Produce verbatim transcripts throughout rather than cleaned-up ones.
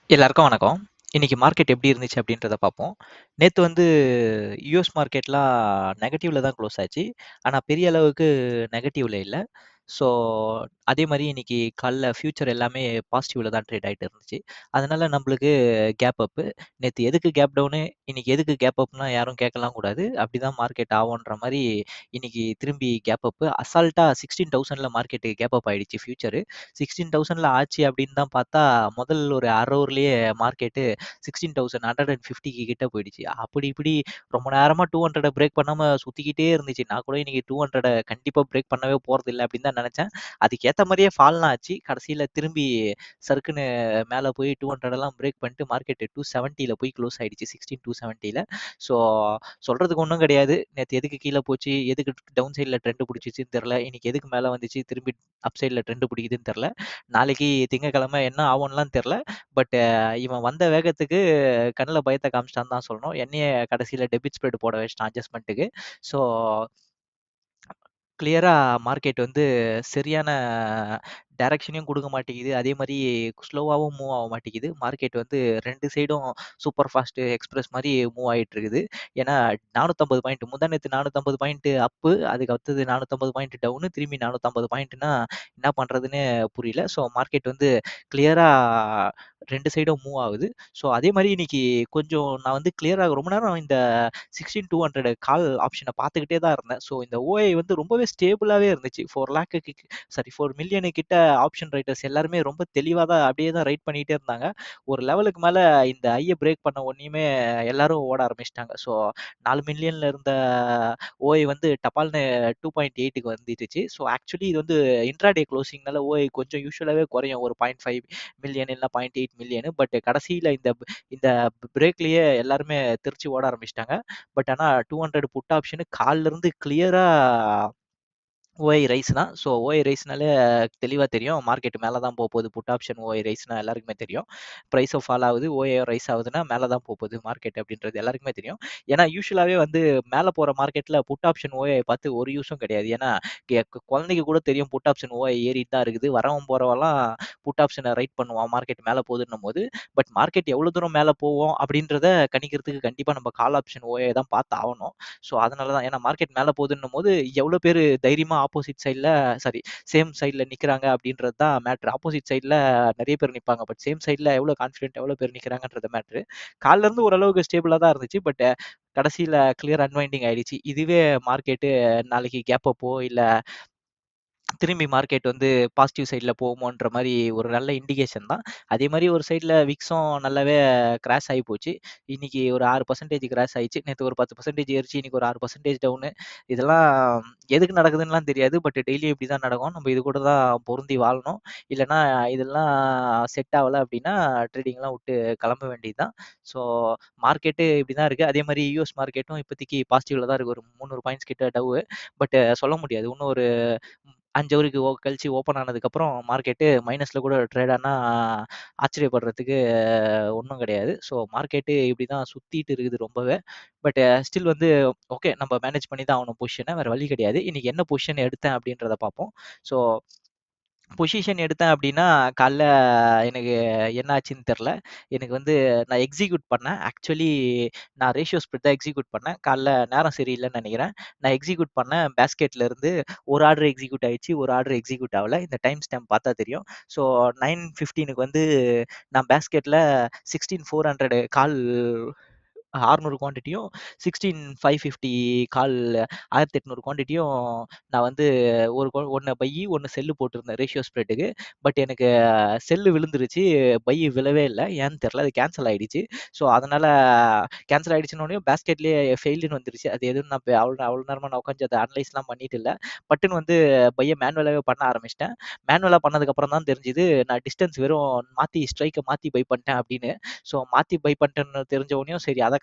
எல்லாருக்கும் வணக்கம். இன்னைக்கு மார்க்கெட் எப்படி இருந்துச்சு அப்படின்றத பார்ப்போம். நேத்து வந்து யுஎஸ் மார்க்கெட்லாம் நெகட்டிவ்ல தான் க்ளோஸ் ஆச்சு. ஆனா பெரிய அளவுக்கு நெகட்டிவ்ல இல்ல. ஸோ அதே மாரி இன்னைக்கு காலைல ஃபியூச்சர் எல்லாமே பாசிட்டிவ்ல தான் ட்ரேட் ஆயிட்டு இருந்துச்சு. அதனால நம்மளுக்கு கேப் அப். நேத்து எதுக்கு கேப் டவுனு, இன்னைக்கு எதுக்கு கேப் அப்னா யாரும் கேட்கலாம் கூடாது. அப்படிதான் மார்க்கெட் ஆகும்ன்ற மாரி இன்னைக்கு திரும்பி கேப் அப். அசால்ட்டா பதினாறாயிரம்ல மார்க்கெட் கேப் அப் ஆயிடுச்சு ஃபியூச்சர். பதினாறாயிரம்ல ஆச்சு அப்படின்னு தான் பார்த்தா, முதல் ஒரு அரை ஹவர்லயே மார்க்கெட்டு பதினாறாயிரத்து நூற்று ஐம்பது கிட்ட போயிடுச்சு. அப்படி இப்படி ரொம்ப நேரமா இருநூறை பிரேக் பண்ணாம சுத்திக்கிட்டே இருந்துச்சு. நான் கூட இன்னைக்கு இருநூறை கண்டிப்பா பிரேக் பண்ணவே போறதில்ல அப்படின்னு தான் நினைச்சேன். அதுக்கேத்த மாரியே ஃபால்லாம் ஆச்சு. கடைசியில திரும்பி சறுக்குன்னு மேல போய் இருநூறு பிரேக் பண்ணிட்டு மார்க்கெட் இருநூற்று எழுபதுல போய் க்ளோஸ் ஆயிடுச்சு. பதினாறு இருநூற்று எழுபதுல. ஸோ சொல்றதுக்கு ஒண்ணும் கிடையாது. நேத்து எதுக்கு கீழ போச்சு, எதுக்கு டவுன் சைட்ல ட்ரெண்ட் புடிச்சுச்சுன்னு தெரியல. இன்னைக்கு எதுக்கு மேல வந்துச்சு, திரும்பி அப் சைட்ல ட்ரெண்ட் பிடிக்குதுன்னு தெரியல. நாளைக்கு திங்கட்கிழமை என்ன ஆகும்லாம் தெரியல. பட் இவன் வந்த வேகத்துக்கு கண்ணுல பயத்த காமிச்சிட்டான்னு தான் சொல்லணும். என்னைய கடைசியில டெபிட் ஸ்ப்ரெட் போட வச்சுட்டான் அட்ஜஸ்ட்மென்ட்டுக்கு. ஸோ கிளியரா மார்க்கெட் வந்து சரியான டைரக்ஷனையும் குடுக்க மாட்டேங்குது. அதே மாரி ஸ்லோவாவும் மூவ் ஆக மாட்டேங்குது. மார்க்கெட் வந்து ரெண்டு சைடும் சூப்பர் ஃபாஸ்ட் எக்ஸ்பிரஸ் மாரி மூவ் ஆயிட்டு இருக்குது. ஏன்னா நானூற்று ஐம்பது பாயிண்ட் முந்தா நேத்து நானூற்று ஐம்பது பாயிண்ட் அப்பு. அதுக்கு அடுத்தது நானூற்று ஐம்பது பாயிண்ட் டவுனு. திரும்பி நானூற்று ஐம்பது பாயிண்ட்னா என்ன பண்றதுன்னு புரியல. ஸோ மார்க்கெட் வந்து கிளியரா ரெண்டு சைடும் மூவ் ஆகுது. ஸோ அதே மாரி இன்னைக்கு கொஞ்சம் நான் வந்து கிளியரா ரொம்ப நேரம் இந்த பதினாறு இருநூறு கால் ஆப்ஷன பார்த்துக்கிட்டே தான் இருந்தேன். ஸோ இந்த ஓஐ வந்து ரொம்பவே ஸ்டேபிளாவே இருந்துச்சு. நான்கு லேக்குக்கு சாரி நான்கு மில்லியன் கிட்ட ஆப்ஷன் ரைட்டர்ஸ் எல்லாருமே ரொம்ப தெளிவா தான் அப்படியே தான் ரைட் பண்ணிட்டே இருந்தாங்க. ஒரு லெவலுக்கு மேல இந்த ஹைய பிரேக் பண்ண உடனேயுமே எல்லாரும் ஓட ஆரம்பிச்சுட்டாங்க. ஸோ நாலு மில்லியன்ல இருந்த ஓஐ வந்து டபால்னு ரெண்டு புள்ளி எட்டுக்கு வந்துடுச்சு. ஸோ ஆக்சுவலி இது வந்து இன்ட்ராடே க்ளோசிங்னால ஓஐ கொஞ்சம் யூசுவலாவே குறையும். ஒரு புள்ளி ஐந்து மில்லியன் இல்ல புள்ளி எட்டு மில்லியன். பட் கடைசியில இந்த இந்த பிரேக்லயே எல்லாருமே தெரிச்சு ஓட ஆரம்பிச்சுட்டாங்க. பட் ஆனா இருநூறு புட் ஆப்ஷன் கால்ல இருந்து கிளியரா ஓஐ ரைஸ் தான். ஸோ ஓஐ ரைஸ்னாலே தெளிவா தெரியும். மார்க்கெட் மேல தான் போப்போது. புட் ஆப்ஷன் ஓஐ ரைஸ்னா எல்லாருக்குமே தெரியும். பிரைஸும் ஃபால் ஆகுது. ஓஐ ரைஸ் ஆகுதுன்னா மேல தான் போப்போது மார்க்கெட் அப்படின்றது எல்லாருக்குமே தெரியும். ஏன்னா யூசுவலாவே வந்து மேல போற மார்க்கெட்ல புட் ஆப்ஷன் ஓஐ பார்த்து ஒரு யூஸும் கிடையாது. ஏன்னா கெ குழந்தைக்கு கூட தெரியும் புட் ஆப்ஷன் ஓஐ ஏறிட்டு தான் இருக்குது. வரவன் போறவன்லாம் புட் ஆப்ஷன ரைட் பண்ணுவான் மார்க்கெட் மேல போகுதுன்னும்போது. பட் மார்க்கெட் எவ்வளவு தூரம் மேல போவோம் அப்படின்றத கணிக்கிறதுக்கு கண்டிப்பா நம்ம கால் ஆப்ஷன் ஓஐ தான் பார்த்து ஆகணும். ஸோ அதனால தான் ஏன்னா மார்க்கெட் மேல போகுதுன்னும்போது எவ்வளவு பேரு தைரியமா ஆப்போசிட் சைட்ல சாரி சேம் சைட்ல நிக்கிறாங்க அப்படின்றது தான் மேட்ரு. ஆப்போசிட் சைட்ல நிறைய பேர் நிப்பாங்க. பட் சேம் சைட்ல எவ்வளவு கான்ஃபிடென்ட் எவ்வளவு பேர் நிக்கிறாங்கன்றது மேட்ரு. கால்ல இருந்து ஓரளவுக்கு ஸ்டேபிளா தான் இருந்துச்சு. பட் கடைசியில கிளியர் அன்வைண்டிங் ஆயிடுச்சு. இதுவே மார்க்கெட்டு நாளைக்கு கேப் அப்போ இல்ல திரும்பி மார்க்கெட் வந்து பாசிட்டிவ் சைட்ல போகுமோன்ற மாரி ஒரு நல்ல இண்டிகேஷன் தான். அதே மாரி ஒரு சைட்ல விக்ஸும் நல்லாவே கிராஷ் ஆகி போச்சு. இன்னைக்கு ஒரு ஆறு சதவீதம் கிராஷ் ஆயிடுச்சு. நேத்து ஒரு பத்து சதவீதம் ஏறிச்சு. இன்னைக்கு ஒரு ஆறு சதவீதம் டவுனு. இதெல்லாம் எதுக்கு நடக்குதுன்னுலாம் தெரியாது. பட் டெய்லியும் இப்படி தான் நடக்கும். நம்ம இது கூட தான் பொருந்தி வாழணும். இல்லன்னா இதெல்லாம் செட் ஆகல அப்படின்னா ட்ரேடிங்லாம் விட்டு கிளம்ப வேண்டியது தான். ஸோ மார்க்கெட்டு இப்படி தான் இருக்கு. அதே மாரி யுஎஸ் மார்க்கெட்டும் இப்போதைக்கு பாசிட்டிவ்ல தான் இருக்கு. ஒரு முந்நூறு பாயிண்ட்ஸ் கிட்ட டவ். பட் சொல்ல முடியாது. இன்னும் ஒரு அஞ்சு ஹவருக்கு ஓ கழிச்சு ஓப்பன் ஆனதுக்கப்புறம் மார்க்கெட்டு மைனஸ்ல கூட ட்ரேட் ஆனா ஆச்சரியப்படுறதுக்கு ஒண்ணும் கிடையாது. ஸோ மார்க்கெட்டு இப்படி தான் சுத்திட்டு இருக்குது ரொம்பவே. பட் ஸ்டில் வந்து ஓகே நம்ம மேனேஜ் பண்ணி தான் ஆகணும் பொசிஷன. வேற வழி கிடையாது. இன்னைக்கு என்ன பொசிஷன் எடுத்தேன் அப்படின்றத பார்ப்போம். ஸோ பொசிஷன் எடுத்தேன் அப்படின்னா, காலைல எனக்கு என்ன ஆச்சுன்னு தெரியல. எனக்கு வந்து நான் எக்ஸிக்யூட் பண்ணேன். ஆக்சுவலி நான் ரேஷியோ ஸ்ப்ளிட் தான் எக்ஸிக்யூட் பண்ணேன். காலைல நேரம் சரியில்லன்னு நெனைக்கிறேன். நான் எக்ஸிக்யூட் பண்ணேன். பேஸ்கெட்ல இருந்து ஒரு ஆர்டர் எக்ஸிக்யூட் ஆயிடுச்சு. ஒரு ஆர்டர் எக்ஸிக்யூட் ஆகல. இந்த டைம் ஸ்டாம்ப் பார்த்தா தெரியும். ஸோ ஒன்பது பதினைந்துக்கு வந்து நான் பேஸ்கெட்ல பதினாறு நானூறு கால் அறுநூறு குவான்டிட்டியும் பதினாறு ஐநூற்று ஐம்பது கால் ஆயிரத்து எண்ணூறு குவான்டிட்டியும் நான் வந்து ஒரு ஒன்னு பை ஒன்னு செல்லு போட்டிருந்தேன் ரேஷியோ ஸ்ப்ரெட்டுக்கு. பட் எனக்கு செல்லு விழுந்துருச்சு. பை விழவே இல்ல. ஏன்னு தெரியல. அது கேன்சல் ஆயிடுச்சு. ஸோ அதனால கேன்சல் ஆயிடுச்சுன்னோனே பேஸ்கெட்லயே ஃபெயில்டுன்னு வந்துருச்சு. அது எதுவும் நான் அவ்வளோ அவ்வளோ நேரமா நான் உட்காந்து அதை அனலைஸ்லாம் பண்ணிட்டு இல்ல. பட்டுன்னு வந்து பைய மேனுவலாவே பண்ண ஆரம்பிச்சிட்டேன். மேனுவலா பண்ணதுக்கு அப்புறம் தான் தெரிஞ்சுது நான் டிஸ்டன்ஸ் வெறும் மாத்தி ஸ்ட்ரைக்க மாத்தி பை பண்ணிட்டேன் அப்படின்னு. ஸோ மாத்தி பை பண்ணிட்டேன்னு தெரிஞ்ச உடனேயும் சரி அதை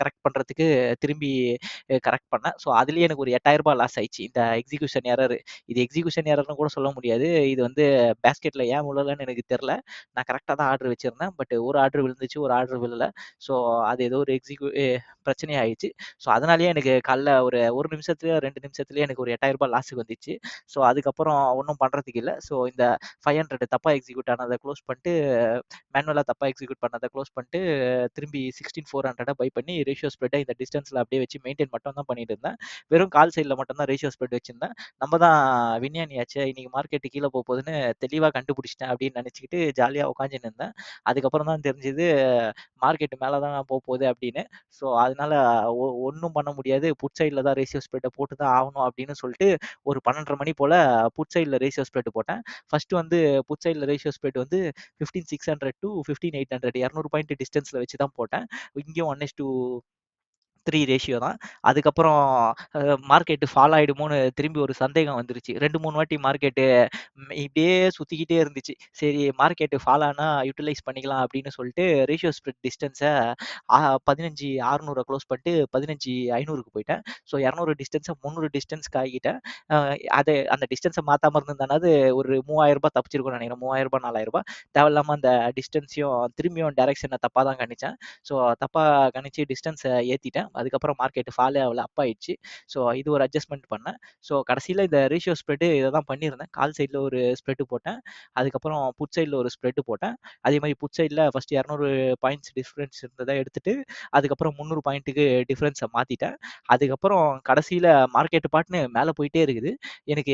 கரெக்ட் பண்றதுக்கு திரும்பி கரெக்ட் பண்ணேன். ஸோ அதுலயே எனக்கு ஒரு எட்டாயிரம் ரூபாய் லாஸ் ஆயிடுச்சு. இந்த எக்ஸிகியூஷன் எரர். இது எக்ஸிகியூஷன் எரர்னு கூட சொல்ல முடியாது. இது வந்து பேஸ்கெட்ல ஏன் விழலன்னு எனக்கு தெரியல. நான் கரெக்ட்டா தான் ஆர்டர் வச்சிருந்தேன். பட் ஒரு ஆர்டர் விழுந்துச்சு, ஒரு ஆர்டர் விழல. ஸோ அது ஏதோ ஒரு எக்ஸிக்யூ பிரச்சனை ஆயிடுச்சு. ஸோ அதனாலேயே எனக்கு காலைல ஒரு 1 நிமிஷத்துலயோ, ரெண்டு நிமிஷத்துலயே எனக்கு ஒரு எட்டாயிரம் ரூபாய் லாஸுக்கு வந்துச்சு. ஸோ அதுக்கப்புறம் ஒண்ணும் பண்றதுக்கு இல்ல. ஸோ இந்த ஐநூறு தப்பா எக்ஸிக்யூட் ஆனத க்ளோஸ் பண்ணிட்டு, மேனுவலா தப்பா எக்ஸிக்யூட் பண்ணத க்ளோஸ் பண்ணிட்டு, திரும்பி பதினாறு நானூறு பை பண்ணி ரேஷியோ ஸ்ப்ரெட்ட இந்த டிஸ்டன்ஸ்ல அப்படியே வச்சு மெயின்டெயின் மட்டும் தான் பண்ணிட்டு இருந்தேன். வெறும் கால் சைட்ல மட்டும் தான் ரேஷியோ ஸ்ப்ரெட் வச்சிருந்தேன். நம்ம தான் விஞ்ஞானியாச்சே, இன்னைக்கு மார்க்கெட் கீழ போகுதுன்னு தெளிவா கண்டுபிடிச்சிட்டேன் அப்படின்னு நினைச்சுக்கிட்டு ஜாலியா உட்காந்துன்னு இருந்தேன். அதுக்கப்புறம் தான் தெரிஞ்சது மார்க்கெட் மேல தான் போகுது அப்படின்னு. ஸோ அதனால ஒ ஒண்ணும் பண்ண முடியாது. புட் சைட்ல தான் ரேஷியோ ஸ்ப்ரெட்ட போட்டு தான் ஆகணும் அப்படின்னு சொல்லிட்டு ஒரு பன்னிரண்டரை மணி போல புட் சைட்ல ரேஷியோ ஸ்ப்ரெட் போட்டேன். ஃபர்ஸ்ட் வந்து புட் சைட்ல ரேஷியோ ஸ்ப்ரெட் வந்து பதினைந்து ஆயிரம் டு பதினைந்து ஆயிரம் எண்ணூறு இருநூறு பாயிண்ட் டிஸ்டன்ஸ்ல வச்சு தான் போட்டேன். இங்கேயும் one is to three ratio தான். அதுக்கப்புறம் அ மார்க்கெட் ஃபால் ஆயிடுமோன்னு திரும்பி ஒரு சந்தேகம் வந்துருச்சு. ரெண்டு, மூணு வாட்டி மார்க்கெட்டு ம் இப்படியே சுத்திக்கிட்டே இருந்துச்சு. சரி மார்க்கெட் ஃபால் ஆனா யுட்டிலைஸ் பண்ணிக்கலாம் அப்படின்னு சொல்லிட்டு ரேஷியோ ஸ்ப்ரெட் டிஸ்டன்ஸ அ பதினைந்து அறுநூறு க்ளோஸ் பண்ணிட்டு பதினைந்து ஐநூறுக்கு போயிட்டேன். ஸோ இருநூறு டிஸ்டன்ஸ முந்நூறு டிஸ்டன்ஸ்க்கு ஆக்கிட்டேன். அ அது அந்த டிஸ்டன்ஸ மாத்தாம இருந்திருந்தேனாது ஒரு ரூ. மூவாயிரம் தப்பிச்சிருக்கும்னு நினைக்கிறேன். ரூ. மூவாயிரம், நாலாயிரம் தேவையில்லாம அந்த டிஸ்டன்ஸையும் திரும்பியும் டைரக்ஷன தப்பா தான் கணிச்சேன். ஸோ தப்பா கணிச்சு டிஸ்டன்ஸ ஏத்திட்டேன். அதுக்கப்புறம் மார்க்கெட் ஃபாலே ஆகல, அப் ஆயிடுச்சு. ஸோ இது ஒரு அட்ஜஸ்ட்மெண்ட் பண்ணேன். ஸோ கடைசியில இந்த ரேஷியோ ஸ்ப்ரெட் இத தான் பண்ணியிருந்தேன். கால் சைட்ல ஒரு ஸ்ப்ரெட் போட்டேன். அதுக்கப்புறம் புட் சைட்ல ஒரு ஸ்ப்ரெட் போட்டேன். அதே மாதிரி புட் சைட்ல ஃபர்ஸ்ட் இருநூறு பாயிண்ட்ஸ் டிஃபரன்ஸ் இருந்தத எடுத்துட்டு, அதுக்கப்புறம் முந்நூறு பாயிண்ட்டுக்கு டிஃபரன்ஸ மாத்திட்டேன். அதுக்கப்புறம் கடைசியில மார்க்கெட் பாட்டுன்னு மேல போயிட்டே இருக்குது. எனக்கு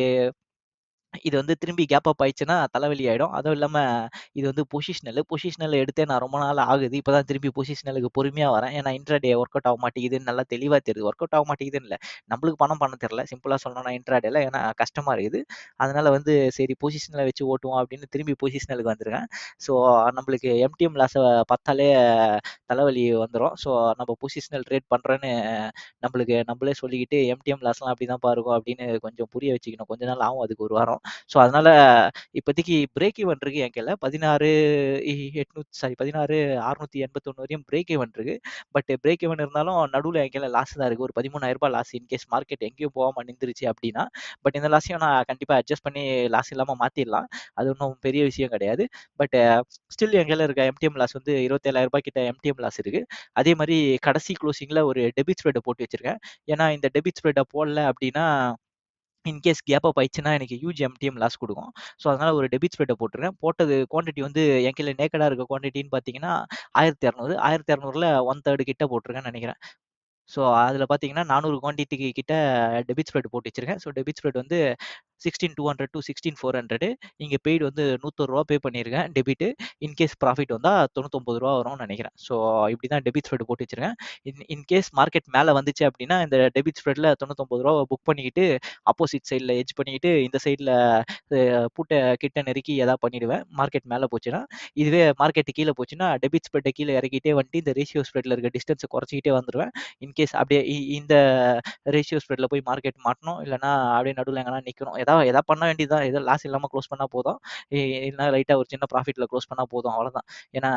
இது வந்து திரும்பி கேப் அப் ஆயிடுச்சுன்னா தலைவலி ஆயிடும். அதுவும் இல்லாம இது வந்து பொசிஷனல். பொசிஷனல் எடுத்தே நான் ரொம்ப நாள் ஆகுது. இப்ப தான் திருப்பி பொசிஷனலுக்கு பொறுமையா வரேன். ஏன்னா இன்ட்ராடே ஒர்க் அவுட் ஆக மாட்டேங்குதுன்னு நல்லா தெளிவா தெரியுது. ஒர்க் அவுட் ஆக மாட்டேங்குதுன்னு இல்ல. நம்மளுக்கு பணம் பண்ண தெரியல. சிம்பிளா சொல்லணும்னா இன்ட்ராடேல. ஏன்னா கஷ்டமா இருக்குது. அதனால வந்து சரி பொசிஷனல வச்சு ஓட்டுவோம் அப்படின்னு திரும்பி பொசிஷனலுக்கு வந்திருக்கேன். ஸோ நம்மளுக்கு எம்டிஎம் லாஸ பார்த்தாலே தலைவலி வந்துரும். ஸோ நம்ம பொசிஷனல் ட்ரேட் பண்றேன்னு நம்மளுக்கு நம்மளே சொல்லிக்கிட்டு எம்டிஎம் லாஸ்லாம் அப்படிதான்ப்பா இருக்கும் அப்படின்னு கொஞ்சம் புரிய வச்சுக்கணும். கொஞ்ச நாள் ஆகும் அதுக்கு ஒரு வாரம். ஸோ அதனால இப்போதைக்கு பிரேக் ஈவன் இருக்கு என் கையில. பதினாறு எட்நூறு சாரி பதினாறு அறுநூற்று எண்பத்தி ஒன்று வரையும் பிரேக் ஈவன் இருக்கு. பட் பிரேக் ஈவன் இருந்தாலும் நடுவுல என் கையில லாஸ் தான் இருக்கு. ஒரு ரூ. பதிமூணாயிரம் லாஸ் இன்கேஸ் மார்க்கெட் எங்கேயும் போகாம நின்றுச்சு அப்படின்னா. பட் இந்த லாஸையும் நான் கண்டிப்பா அட்ஜஸ்ட் பண்ணி லாஸ் இல்லாம மாத்திடலாம். அது ஒன்றும் பெரிய விஷயம் கிடையாது. பட் ஸ்டில் என் கையில இருக்க எம்டிஎம் லாஸ் வந்து இருபத்தி ஏழாயிரம் ரூபாய் கிட்ட எம்டிஎம் லாஸ் இருக்கு. அதே மாதிரி கடைசி க்ளோசிங்ல ஒரு டெபிட் ஸ்ப்ரெட் போட்டு வச்சிருக்கேன். ஏன்னா இந்த டெபிட் ஸ்ப்ரெட்ட போடல அப்படின்னா இன்கேஸ் கேப் அப் ஆயிடுச்சுன்னா எனக்கு ஹியூஜ் எம்டிஎம் லாஸ் கொடுக்கும். ஸோ அதனால ஒரு டெபிட் ஸ்ப்ரெட்ட போட்டுருக்கேன். போட்டது குவான்டிட்டி வந்து என் கையில நேக்கடா இருக்க குவான்டிட்டின்னு பார்த்தீங்கன்னா ஆயிரத்தி இருநூறு ஆயிரத்தி இருநூறுல ஒன் தேர்ட் கிட்ட போட்டிருக்கேன்னு நினைக்கிறேன். ஸோ அதில பார்த்தீங்கன்னா நானூறு குவான்டிட்டிக்கு கிட்ட டெபிட் ஸ்ப்ரெட் போட்டு வச்சிருக்கேன். ஸோ டெபிட் ஸ்ப்ரெட் வந்து பதினாறு இருநூறு டூ பதினாறு நானூறு இங்க பெய்டு வந்து ரூ. நூறு பே பண்ணியிருக்கேன் டெபிட். இன்கேஸ் ப்ராஃபிட் வந்தா ரூ. தொண்ணூற்றி ஒன்பது வரும்னு நினைக்கிறேன். ஸோ இப்படி தான் டெபிட் ஸ்ப்ரெட் போட்டு வச்சிருக்கேன். இன் இன்கேஸ் மார்க்கெட் மேல வந்துச்சு அப்படின்னா இந்த டெபிட் ஸ்ப்ரெட்ல ரூ. தொண்ணூற்றி ஒன்பது புக் பண்ணிக்கிட்டு ஆப்போசிட் சைட்ல எட்ஜ் பண்ணிக்கிட்டு இந்த சைட்ல புட்ட கிட்ட நெருக்கி எதாவது பண்ணிடுவேன். மார்க்கெட் மேல போச்சுன்னா. இதுவே மார்க்கெட் கீழ போச்சுன்னா டெபிட் ஸ்ப்ரெட்ட கீழ இறக்கிட்டே வந்துட்டு இந்த ரேஷியோ ஸ்ப்ரெட்ல இருக்க டிஸ்டன்ஸ குறைச்சிக்கிட்டே வந்துருவேன். இன்கேஸ் அப்படியே இ இந்த ரேஷியோ ஸ்ப்ரெட்ல போய் மார்க்கெட் மாட்டணும். இல்லன்னா அப்படியே நடுவுல எங்கனா நிக்கணும். ஏதாவது ஏதாவது பண்ண வேண்டியது தான். ஏதோ லாஸ் இல்லாம க்ளோஸ் பண்ணா போதும். இ இல்லனா லைட்டா ஒரு சின்ன ப்ராஃபிட்ல க்ளோஸ் பண்ணா போதும். அவ்வளோதான். ஏன்னா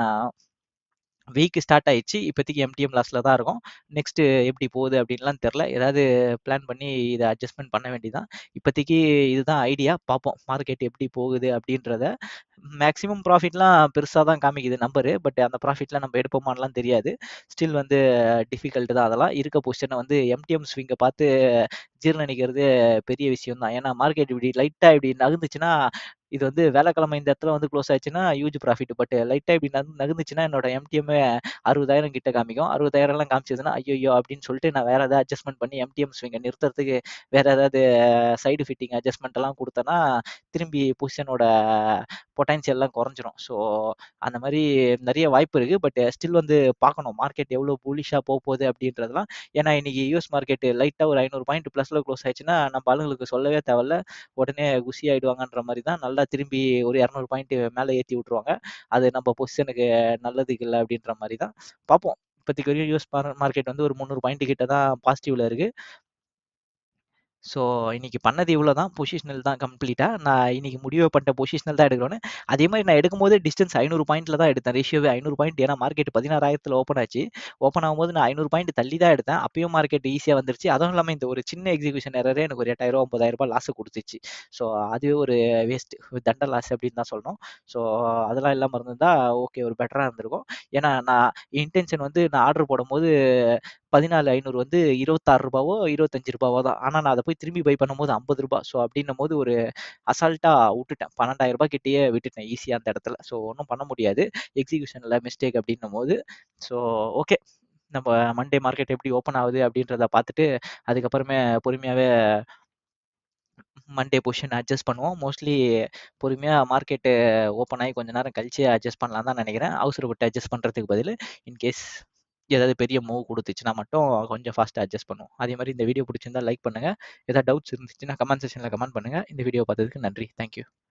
வீக் ஸ்டார்ட் ஆயிடுச்சு. இப்போதைக்கு எம்டிஎம் லாஸ்ல தான் இருக்கும். நெக்ஸ்ட் எப்படி போகுது அப்படின்லாம் தெரியல. ஏதாவது பிளான் பண்ணி இத அட்ஜஸ்ட்மென்ட் பண்ண வேண்டியதுதான். இப்போதைக்கு இதுதான் ஐடியா. பார்ப்போம். மார்க்கெட் எப்படி போகுது அப்படின்றத. மேக்ஸிமம் ப்ராஃபிட்லாம் பெருசா தான் காமிக்குது நம்பரு. பட் அந்த ப்ராஃபிட்லாம் நம்ம எடுப்போமான்லாம் தெரியாது. ஸ்டில் வந்து டிஃபிகல்ட் தான் அதெல்லாம். இருக்க பொசிஷன வந்து எம்டிஎம் ஸ்விங்க பார்த்து ஜீரணிக்கிறது பெரிய விஷயம் தான். ஏன்னா மார்க்கெட் இப்படி லைட்டா இப்படி நகர்ந்துச்சுன்னா, இது வந்து வியாழக்கிழமை இந்த இடத்துல வந்து க்ளோஸ் ஆச்சுன்னா ஹியூஜ் ப்ராஃபிட். பட் லைட்டா இப்படி நகர்ந்து நகர்ந்துச்சுன்னா என்னோட எம்டிஎம்மே அறுபதாயிரம் கிட்ட காமிக்கும். 60,000லாம் காமிச்சதுன்னா ஐய்யய்யோ! அப்படின்னு சொல்லிட்டு நான் வேற ஏதாவது அட்ஜஸ்ட்மென்ட் பண்ணி எம்டிஎம் ஸ்விங்க நிறுத்துறதுக்கு வேற ஏதாவது சைடு ஃபிட்டிங் அட்ஜஸ்ட்மென்ட் எல்லாம் குடுத்தேன்னா, திரும்பி பொசிஷனோட பொட்டன்ஷியல்லாம் குறைஞ்சிரும். ஸோ அந்த மாரி நெறைய வாய்ப்பு இருக்கு. பட் ஸ்டில் வந்து பார்க்கணும். மார்க்கெட் எவ்வளோ புல்லிஷா போப்போகுது அப்படின்றதெல்லாம். ஏன்னா இன்னைக்கு யுஎஸ் மார்க்கெட் லைட்டா ஒரு ஐநூறு பாயிண்ட் பிளஸ்ல க்ளோஸ் ஆயிடுச்சுன்னா, நம்ம ஆளுங்களுக்கு சொல்லவே தேவையில்ல. உடனே குஷி ஆயிடுவாங்கன்ற மாரி தான். நல்லா திரும்பி ஒரு இருநூறு பாயிண்ட் மேல ஏத்தி விட்டுருவாங்க. அது நம்ம பொசிஷனுக்கு நல்லதுக்கு இல்ல அப்படின்ற மாரி தான். பார்ப்போம். இப்போதைக்கு வரையும் யுஎஸ் மார் மார்க்கெட் வந்து ஒரு முந்நூறு பாயிண்ட் கிட்ட தான் பாசிட்டிவ்ல இருக்கு. ஸோ இன்னைக்கு பண்ணது இவ்வளோ தான். பொசிஷனல் தான் கம்ப்ளீட்டா. நான் இன்னைக்கு முடிவே பண்ணிட்டேன் பொசிஷனல் தான் எடுக்கணும்னு. அதே மாரி நான் எடுக்கும்போது டிஸ்டன்ஸ் ஐநூறு பாயிண்ட்ல தான் எடுத்தேன். ரேஷியோவே ஐநூறு பாயிண்ட். ஏன்னா மார்க்கெட் பதினாறாயிரத்துல ஓப்பன் ஆச்சு. ஓப்பன் ஆகும்போது நான் ஐநூறு பாயிண்ட் தள்ளி தான் எடுத்தேன். அப்பயும் மார்க்கெட் ஈஸியா வந்துருச்சு. அதுவும் இல்லாம இந்த ஒரு சின்ன எக்ஸிகியூஷன் எரரே எனக்கு ஒரு எட்டாயிரம் ரூபாய் ஒன்பதாயிரம் ரூபாய் லாஸ் குடுத்துச்சு. ஸோ அதுவே ஒரு வேஸ்ட் தண்ட லாஸ் அப்படின்னு தான் சொல்லணும். ஸோ அதெல்லாம் இல்லாம இருந்திருந்தா ஓகே ஒரு பெட்டரா இருந்திருக்கும். ஏன்னா நான் இன்டென்ஷன் வந்து நான் ஆர்டர் போடும்போது பதினாலு ஐநூறு வந்து ரூ. இருபத்தாறு ரூபாவோ, ரூ. இருபத்தஞ்சு ரூபாவோ தான். ஆனா நான் அத போய் திரும்பி பை பண்ணும்போது ரூ. ஐம்பது ரூபாய். ஸோ அப்படின்னும்போது ஒரு அசால்ட்டா வுட்டுட்டேன். ரூ. பன்னிரண்டாயிரம் ரூபாய் கிட்டயே விட்டுட்டேன் ஈஸியா அந்த இடத்துல. ஸோ ஒண்ணும் பண்ண முடியாது. எக்ஸிகியூஷன்ல மிஸ்டேக் அப்படின்னும்போது. So okay. நம்ம மண்டே மார்க்கெட் எப்படி ஓப்பன் ஆகுது அப்படின்றத பார்த்துட்டு, அதுக்கப்புறமே பொறுமையாவே மண்டே பொசிஷன் அட்ஜஸ்ட் பண்ணுவோம். மோஸ்ட்லி பொறுமையா மார்க்கெட் ஓப்பன் ஆகி கொஞ்ச நேரம் கழிச்சு அட்ஜஸ்ட் பண்ணலாம்னு தான் நினைக்கிறேன். அவசரப்பட்டு அட்ஜஸ்ட் பண்றதுக்கு பதிலு இன்கேஸ் ஏதாவது பெரிய மூவ் குடுத்துச்சுன்னா மட்டும் கொஞ்சம் ஃபாஸ்ட்டா அட்ஜஸ்ட் பண்ணுவோம். அதே மாரி இந்த வீடியோ பிடிச்சிருந்தா லைக் பண்ணுங்க. ஏதாவது டவுட்ஸ் இருந்துச்சுன்னா கமெண்ட் செக்ஷன்ல கமெண்ட் பண்ணுங்க. இந்த வீடியோ பார்த்ததுக்கு நன்றி. Thank you.